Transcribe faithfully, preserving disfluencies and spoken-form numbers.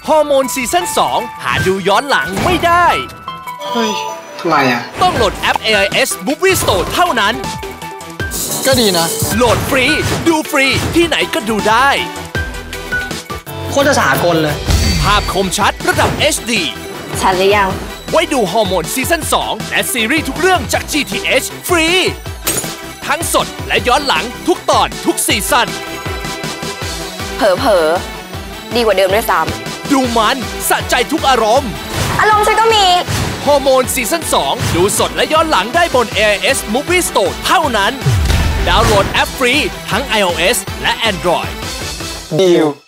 ฮอร์โมนซีซั่นสองหาดูย้อนหลังไม่ได้เฮ้ยทำไมอ่ะต้องโหลดแอป เอ ไอ เอส Movie Store เท่านั้นก็ดีนะโหลดฟรีดูฟรีที่ไหนก็ดูได้โคตรสากลเลยภาพคมชัดระดับ เอช ดีชัดหรือยังไว้ดูฮอร์โมนซีซั่นสองและซีรีส์ทุกเรื่องจาก จี ที เอช ฟรีทั้งสดและย้อนหลังทุกตอนทุกซีซั่นเผลอๆดีกว่าเดิมด้วยซ้ำดูมันสะใจทุกอารมณ์อารมณ์ฉันก็มีฮอร์โมนซีซั่นสองดูสดและย้อนหลังได้บน เอ ไอ เอส Movie Store เท่านั้นดาวน์โหลดแอปฟรีทั้ง iOS และ Android ดีล